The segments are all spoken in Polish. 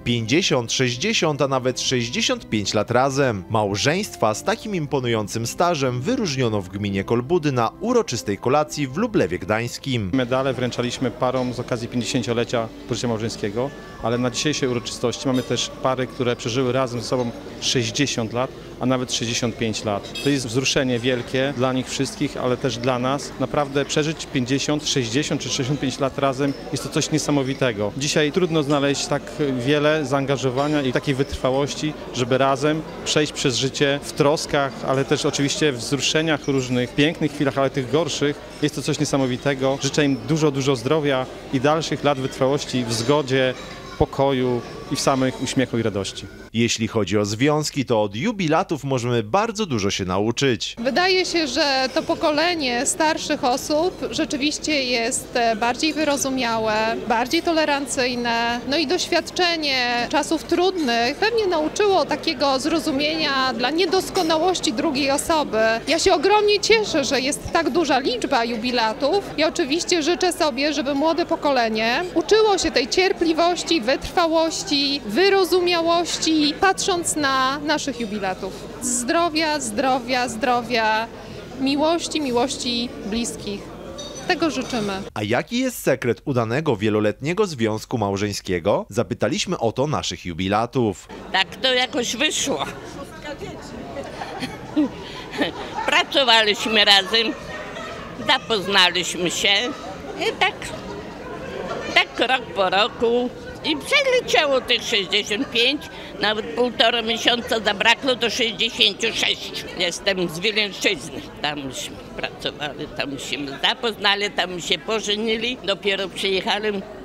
50, 60, a nawet 65 lat razem. Małżeństwa z takim imponującym stażem wyróżniono w gminie Kolbudy na uroczystej kolacji w Lublewie Gdańskim. Medale wręczaliśmy parom z okazji 50-lecia pożycia małżeńskiego, ale na dzisiejszej uroczystości mamy też pary, które przeżyły razem ze sobą 60 lat, a nawet 65 lat. To jest wzruszenie wielkie dla nich wszystkich, ale też dla nas. Naprawdę przeżyć 50, 60 czy 65 lat razem jest to coś niesamowitego. Dzisiaj trudno znaleźć tak wiele zaangażowania i takiej wytrwałości, żeby razem przejść przez życie w troskach, ale też oczywiście w wzruszeniach różnych, pięknych chwilach, ale tych gorszych. Jest to coś niesamowitego. Życzę im dużo zdrowia i dalszych lat wytrwałości w zgodzie, pokoju i w samych uśmiechu i radości. Jeśli chodzi o związki, to od jubilatów możemy bardzo dużo się nauczyć. Wydaje się, że to pokolenie starszych osób rzeczywiście jest bardziej wyrozumiałe, bardziej tolerancyjne, no i doświadczenie czasów trudnych pewnie nauczyło takiego zrozumienia dla niedoskonałości drugiej osoby. Ja się ogromnie cieszę, że jest tak duża liczba jubilatów i oczywiście życzę sobie, żeby młode pokolenie uczyło się tej cierpliwości, wytrwałości, wyrozumiałości, patrząc na naszych jubilatów. Zdrowia, zdrowia, zdrowia, miłości bliskich. Tego życzymy. A jaki jest sekret udanego wieloletniego związku małżeńskiego? Zapytaliśmy o to naszych jubilatów. Tak to jakoś wyszło. Pracowaliśmy razem, zapoznaliśmy się i tak rok po roku. I przeleciało tych 65, nawet półtora miesiąca zabrakło do 66. Jestem z Wileńszczyzny, tamśmy pracowali, tam się zapoznali, tam się pożenili. Dopiero przyjechałem w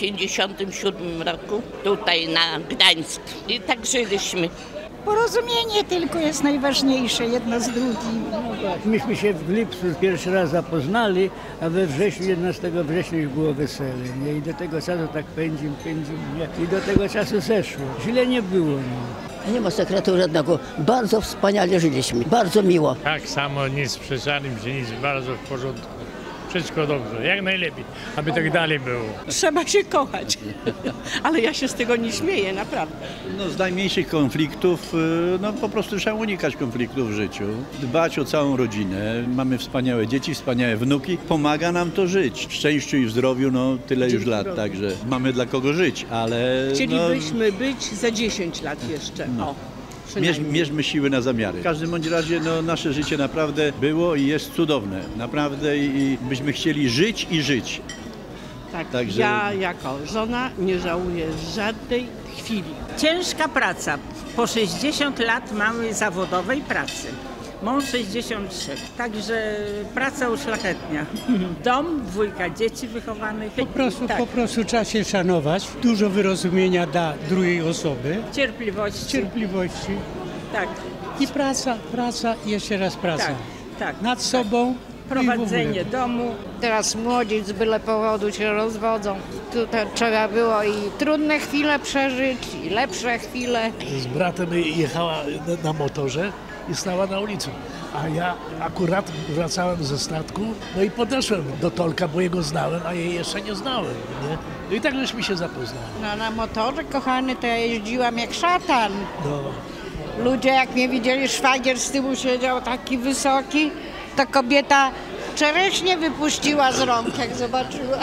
57 roku tutaj na Gdańsk i tak żyliśmy. Porozumienie tylko jest najważniejsze, jedno z drugim. Myśmy się w lipcu pierwszy raz zapoznali, a we wrześniu, 11 września już było wesele. Nie? I do tego czasu tak pędzim, nie? I do tego czasu zeszło. Źle nie było. Nie ma sekretu żadnego. Bardzo wspaniale żyliśmy, bardzo miło. Tak samo, nie sprzeczaliśmy się, nic, bardzo w porządku. Wszystko dobrze, jak najlepiej, aby tak dalej było. Trzeba się kochać, ale ja się z tego nie śmieję, naprawdę. No, z najmniejszych konfliktów, no po prostu trzeba unikać konfliktów w życiu, dbać o całą rodzinę. Mamy wspaniałe dzieci, wspaniałe wnuki, pomaga nam to żyć. W szczęściu i w zdrowiu, no tyle już lat, także mamy dla kogo żyć, ale... Chcielibyśmy być za 10 lat jeszcze. No. Mierzmy siły na zamiary. W każdym bądź razie no, nasze życie naprawdę było i jest cudowne. Naprawdę i byśmy chcieli żyć i żyć. Tak, także... Ja jako żona nie żałuję żadnej chwili. Ciężka praca. Po 60 lat mamy zawodowej pracy. Mąż 63, także praca uszlachetnia. Dom, 2 dzieci wychowanych. Po prostu trzeba się szanować, dużo wyrozumienia dla drugiej osoby. Cierpliwości. Tak. I praca, jeszcze raz praca. Tak. Nad sobą. Prowadzenie domu. Teraz młodzi z byle powodu się rozwodzą. Tutaj trzeba było i trudne chwile przeżyć, i lepsze chwile. Z bratem jechała na motorze i stała na ulicy. A ja akurat wracałem ze statku, no i podeszłem do Tolka, bo jego znałem, a jej jeszcze nie znałem. Nie? No i tak żeśmy się zapoznali. No na motorze, kochany, to ja jeździłam jak szatan. No. Ludzie jak mnie widzieli, szwagier z tyłu siedział taki wysoki, to kobieta czereśnie wypuściła z rąk, jak zobaczyła.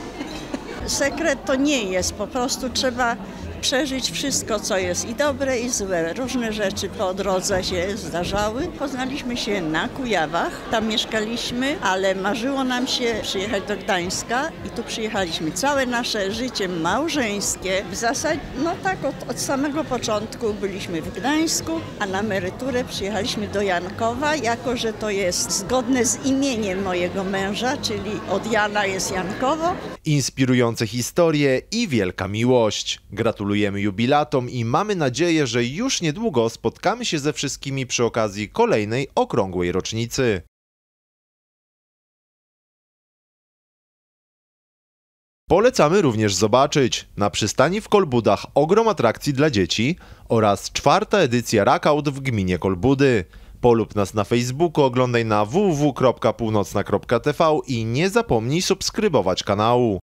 Sekret to nie jest, po prostu trzeba przeżyć wszystko, co jest i dobre, i złe. Różne rzeczy po drodze się zdarzały. Poznaliśmy się na Kujawach, tam mieszkaliśmy, ale marzyło nam się przyjechać do Gdańska i tu przyjechaliśmy. Całe nasze życie małżeńskie, w zasadzie, no tak od samego początku byliśmy w Gdańsku, a na emeryturę przyjechaliśmy do Jankowa, jako że to jest zgodne z imieniem mojego męża, czyli od Jana jest Jankowo. Inspirujące historie i wielka miłość. Gratulujemy jubilatom i mamy nadzieję, że już niedługo spotkamy się ze wszystkimi przy okazji kolejnej okrągłej rocznicy. Polecamy również zobaczyć na przystani w Kolbudach ogrom atrakcji dla dzieci oraz 4. edycja Rackout w gminie Kolbudy. Polub nas na Facebooku, oglądaj na www.północna.tv i nie zapomnij subskrybować kanału.